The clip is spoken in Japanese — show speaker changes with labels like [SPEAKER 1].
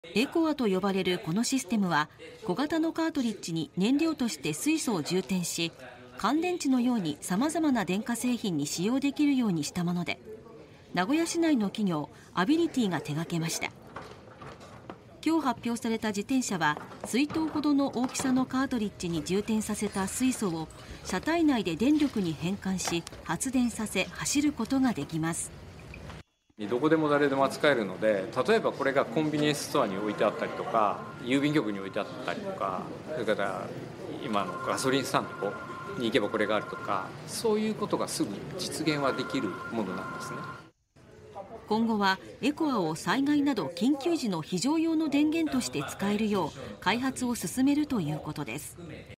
[SPEAKER 1] エコアと呼ばれるこのシステムは、小型のカートリッジに燃料として水素を充填し、乾電池のようにさまざまな電化製品に使用できるようにしたもので、名古屋市内の企業アビリティが手掛けました。今日発表された自転車は、水筒ほどの大きさのカートリッジに充填させた水素を車体内で電力に変換し、発電させ走ることができます。
[SPEAKER 2] どこでも誰でも扱えるので、例えばこれがコンビニエンスストアに置いてあったりとか、郵便局に置いてあったりとか、それから今のガソリンスタンドに行けばこれがあるとか、そういうことがすぐ実現はできるものなんですね。
[SPEAKER 1] 今後はエコアを災害など緊急時の非常用の電源として使えるよう開発を進めるということです。